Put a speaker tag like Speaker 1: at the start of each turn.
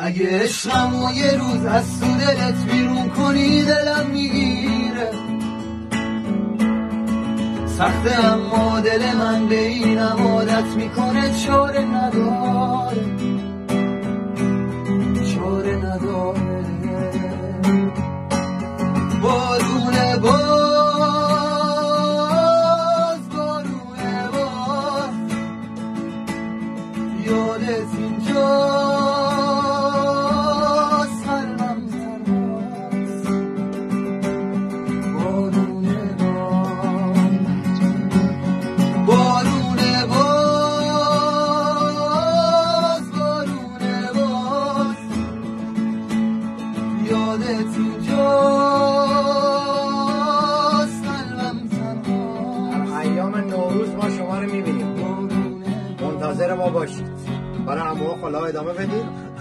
Speaker 1: اگه عشقمو یه روز از تو دلت بیرون کنی دلم میگیره سخته اما دل من به اینم عادت میکنه چاره نداره چاره نداره بارونه باز بارونه باز یادت اینجاست قلبم تنهاست بارونه باز بارونه باز بارونه باز یادت اینجاست قلبم تنهاست
Speaker 2: ایام نوروز ما شما رو میبینیم، منتظر ما باشید. برای عمو خلا ادامه بدید.